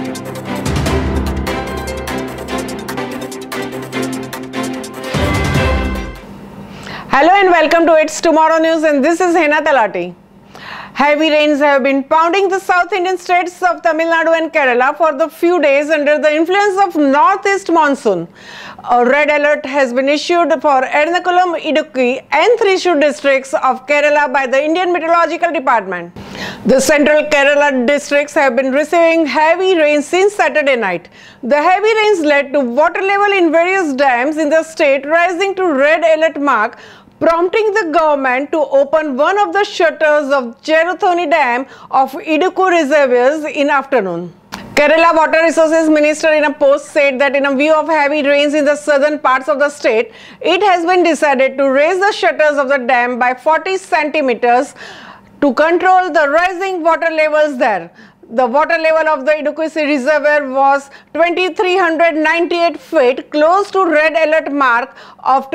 Hello and welcome to It's Tomorrow News, and this is Hena Talati. Heavy rains have been pounding the South Indian states of Tamil Nadu and Kerala for the few days under the influence of northeast monsoon. A red alert has been issued for Ernakulam, Idukki and Thrissur districts of Kerala by the Indian Meteorological Department. The central Kerala districts have been receiving heavy rain since Saturday night. The heavy rains led to water level in various dams in the state rising to red alert mark, prompting the government to open one of the shutters of Cheruthoni Dam of Idukki reservoirs in afternoon. Kerala Water Resources Minister in a post said that in a view of heavy rains in the southern parts of the state, it has been decided to raise the shutters of the dam by 40 centimeters to control the rising water levels there. The water level of the Idukki reservoir was 2,398 feet, close to red alert mark of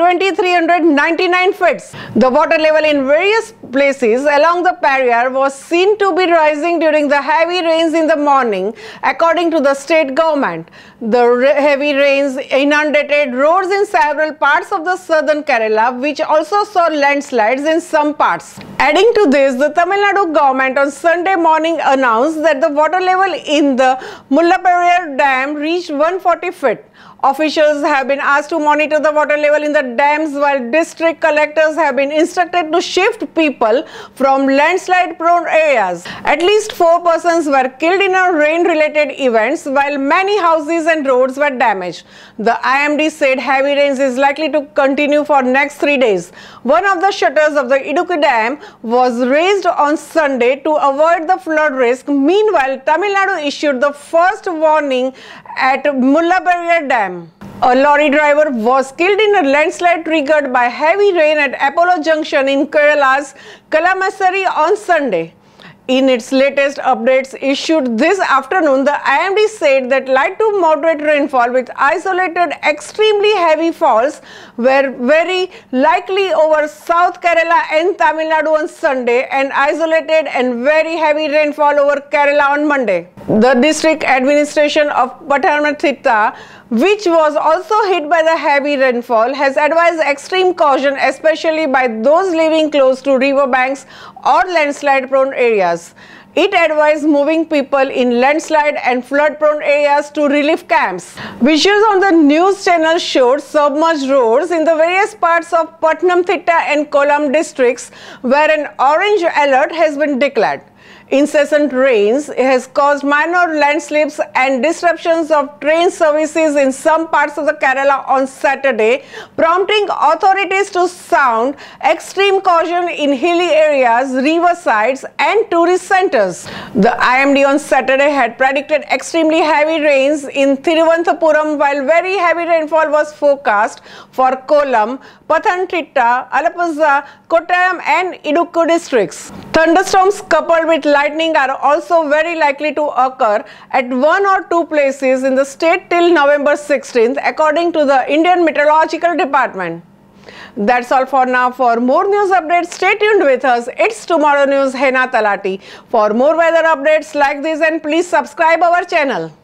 2,399 feet. The water level in various places along the Periyar was seen to be rising during the heavy rains in the morning, according to the state government. The heavy rains inundated roads in several parts of the southern Kerala, which also saw landslides in some parts. Adding to this, the Tamil Nadu government on Sunday morning announced that the water level in the Mullaperiyar Dam reached 140 feet. Officials have been asked to monitor the water level in the dams, while district collectors have been instructed to shift people from landslide-prone areas. At least 4 persons were killed in a rain-related events, while many houses and roads were damaged. The IMD said heavy rains is likely to continue for next 3 days. One of the shutters of the Idukki Dam was raised on Sunday to avoid the flood risk. Meanwhile, Tamil Nadu issued the first warning at Mullaperiyar Dam. A lorry driver was killed in a landslide triggered by heavy rain at Apollo Junction in Kerala's Kalamassery on Sunday. In its latest updates issued this afternoon, the IMD said that light to moderate rainfall with isolated extremely heavy falls were very likely over South Kerala and Tamil Nadu on Sunday, and isolated and very heavy rainfall over Kerala on Monday. The district administration of Pathanamthitta, which was also hit by the heavy rainfall, has advised extreme caution, especially by those living close to river banks or landslide-prone areas. It advised moving people in landslide and flood-prone areas to relief camps. Visuals on the news channel showed submerged roads in the various parts of Pathanamthitta and Kollam districts, where an orange alert has been declared. Incessant rains has caused minor landslips and disruptions of train services in some parts of the Kerala on Saturday, prompting authorities to sound extreme caution in hilly areas, riversides and tourist centers. The IMD on Saturday had predicted extremely heavy rains in Thiruvananthapuram, while very heavy rainfall was forecast for Kollam, Pathanamthitta, Alappuzha, Kottayam and Idukki districts. Thunderstorms coupled with lightning are also very likely to occur at 1 or 2 places in the state till November 16th, according to the Indian Meteorological Department. That's all for now. For more news updates, stay tuned with us. It's Tomorrow News, Hena Talati. For more weather updates like this, and please subscribe our channel.